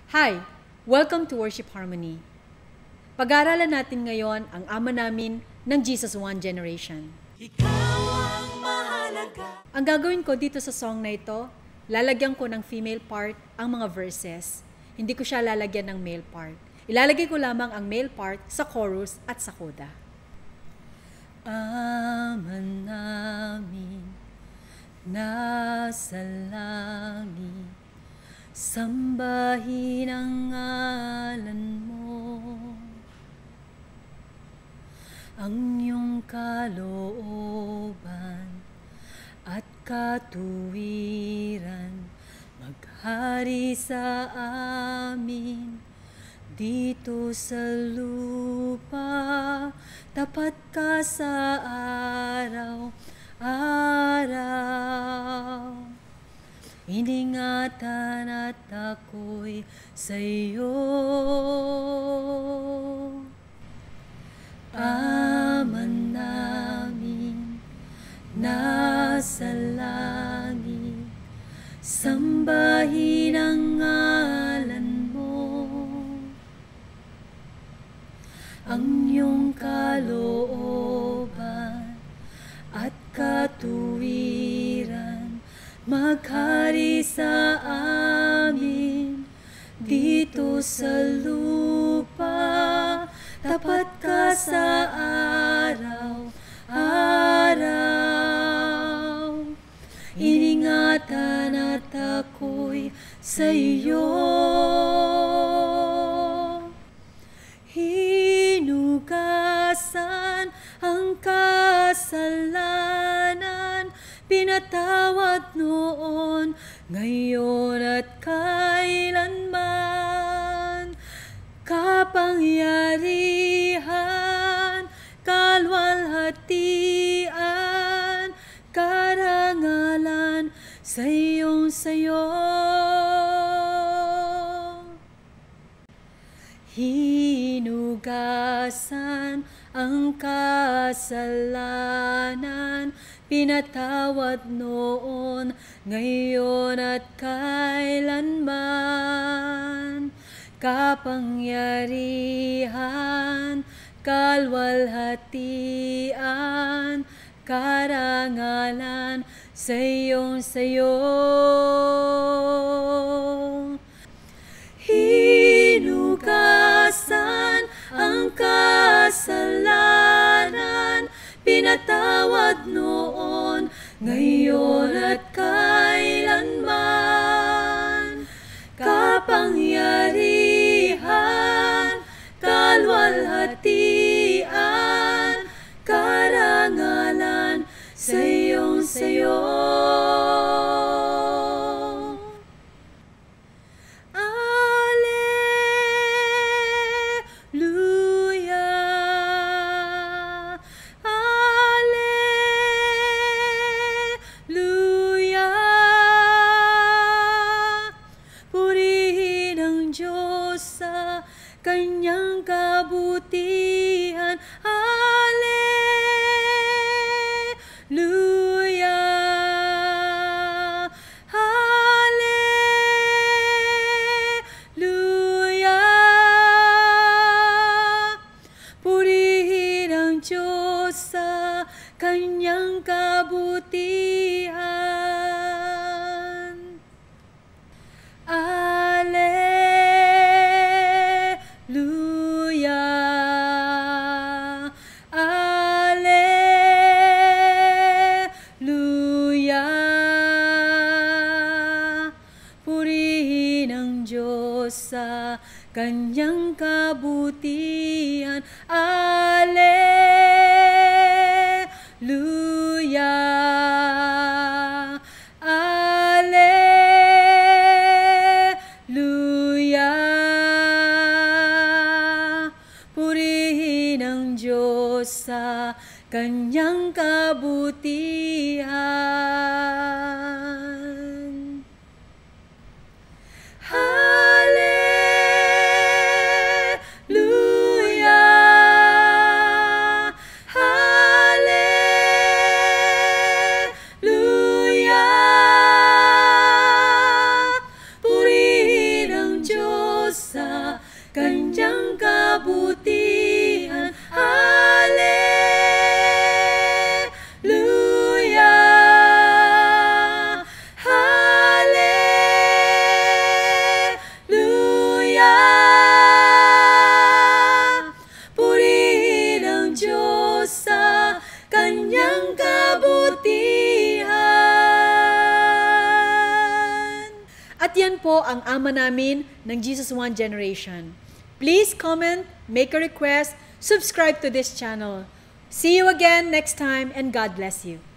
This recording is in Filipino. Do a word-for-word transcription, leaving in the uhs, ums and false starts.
Hi! Welcome to Worship Harmony. Pag-aaralan natin ngayon ang Ama Namin ng Jesus One Generation. Ikaw ang mahalaga. Ang gagawin ko dito sa song na ito, lalagyan ko ng female part ang mga verses. Hindi ko siya lalagyan ng male part. Ilalagay ko lamang ang male part sa chorus at sa coda. Ama namin, nasa langit, sambahin ang ngalan mo. Ang iyong kalooban at katuwiran maghari sa amin dito sa lupa. Tapat ka sa araw-araw. Iningatan at ako'y sa'yo. Ama namin, nasa langit, sambahin ang ngalan mo. Ang iyong kalooban at katuwiran maghari sa amin dito sa lupa. Tapat ka sa araw-araw. Iningatan at ako'y sa'yo. Hinugasan ang kasalanan, pinatawad noon, ngayon at kailanman. Kapangyarihan, kalwalhatian, karangalan sa iyong sayo. Hinugasan ang kasalanan, pinatawad noon, ngayon at kailanman. Kapangyarihan, kalwalhatian, karangalan sa iyong sayo. Hinugasan ang kasalanan, pinatawad noon, ngayon at kailanman. Kapangyarihan, kalwalhatian, karangalan sa iyong sayo. Kanyang kabutihan, Hallelujah, Hallelujah. Purihin ang Diyos sa kanyang kabutihan. Sa kanyang kabutihan, Alleluia, Alleluia. Purihin ang Diyos sa kanyang kabutihan. Hallelujah, purihin ang Diyos yan po ang ama namin ng Jesus One Generation. Please comment, make a request, subscribe to this channel. See you again next time and God bless you.